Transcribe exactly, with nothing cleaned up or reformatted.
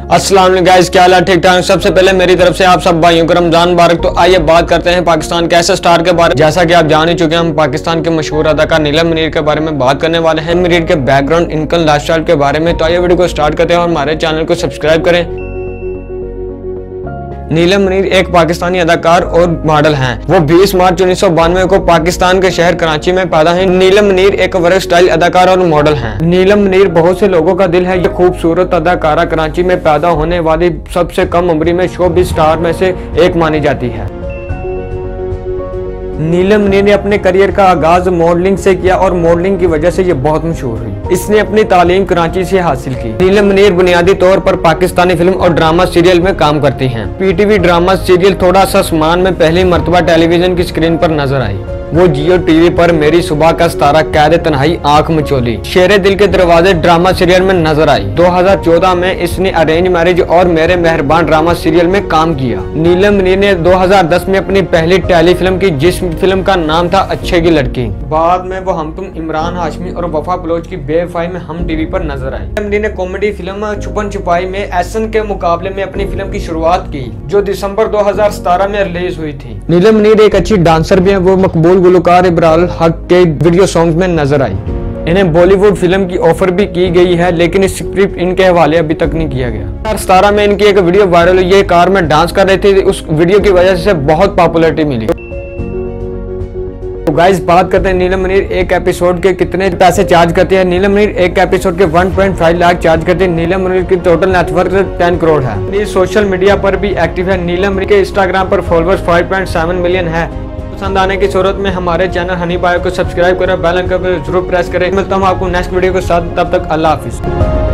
अस्सलाम वालेकुम गाइस, क्या हाल है? ठीक ठाक। सबसे पहले मेरी तरफ से आप सब भाइयों को रमजान मुबारक। तो आइए बात करते हैं पाकिस्तान के ऐसे स्टार के बारे में। जैसा कि आप जान ही चुके हैं, हम पाकिस्तान के मशहूर अदाकार नीलम मुनीर के बारे में बात करने वाले हैं, मुनीर के बैकग्राउंड, इनकम, लाइफस्टाइल के बारे में। तो आइए वीडियो को स्टार्ट करते हैं और हमारे चैनल को सब्सक्राइब करें। नीलम मुनीर एक पाकिस्तानी अदाकार और मॉडल हैं। वो बीस मार्च उन्नीस सौ बानवे को पाकिस्तान के शहर कराची में पैदा हैं। नीलम मुनीर एक वर्सटाइल अदाकार और मॉडल हैं। नीलम मुनीर बहुत से लोगों का दिल है। ये खूबसूरत अदाकारा कराची में पैदा होने वाली सबसे कम उम्र में शोबिज़ स्टार में से एक मानी जाती है। नीलम मुनीर ने अपने करियर का आगाज मॉडलिंग से किया और मॉडलिंग की वजह से ये बहुत मशहूर हुई। इसने अपनी तालीम कराची से हासिल की। नीलम मुनीर बुनियादी तौर पर पाकिस्तानी फिल्म और ड्रामा सीरियल में काम करती हैं। पीटीवी ड्रामा सीरियल थोड़ा सा सामान में पहली मर्तबा टेलीविजन की स्क्रीन पर नजर आई। वो जियो टीवी पर मेरी सुबह का सितारा, कैद तन्हाई, आंख मचोली, शेरे दिल के दरवाजे ड्रामा सीरियल में नजर आई। दो हज़ार चौदह में इसने अरेंज मैरिज और मेरे मेहरबान ड्रामा सीरियल में काम किया। नीलम मुनीर ने दो हज़ार दस में अपनी पहली टेली फिल्म की, जिस फिल्म का नाम था अच्छे की लड़की। बाद में वो हम तुम, इमरान हाशमी और वफा बलोच की बेवफाई में हम टीवी पर नजर आई। नीलम मुनीर ने कॉमेडी फिल्म छुपन छुपाई में एहसन के मुकाबले में अपनी फिल्म की शुरुआत की, जो दिसंबर दो हज़ार सतारह में रिलीज हुई थी। नीलम मुनीर एक अच्छी डांसर भी है। वो मकबूल गुलकार इब्राल हक के वीडियो सॉन्ग्स में नजर आई। इन्हें बॉलीवुड फिल्म की ऑफर भी की गई है, लेकिन इस स्क्रिप्ट इनके हवाले अभी तक नहीं किया गया। दो हज़ार सतारह में इनकी एक वीडियो वायरल हुई। ये कार में डांस कर रही थी। उस वीडियो की वजह से बहुत पॉपुलैरिटी मिली। तो गाइस, बात करते हैं नीलम मुनीर एक एपिसोड के कितने पैसे चार्ज करते हैं। नीलम मुनीर एक एपिसोड के एक पॉइंट पाँच लाख चार्ज करते हैं। नीलम मुनीर की टोटल नेटवर्क दस करोड़ है। ये सोशल मीडिया पर भी एक्टिव है। नीलम मुनीर के इंस्टाग्राम पर फॉलोअर्स पाँच पॉइंट सात मिलियन है। पसंद आने की सूरत में हमारे चैनल हनी बायो को सब्सक्राइब करें, बेल आइकन को जरूर प्रेस करें। मिलता हूं आपको नेक्स्ट वीडियो के साथ। तब तक अल्लाह हाफिज।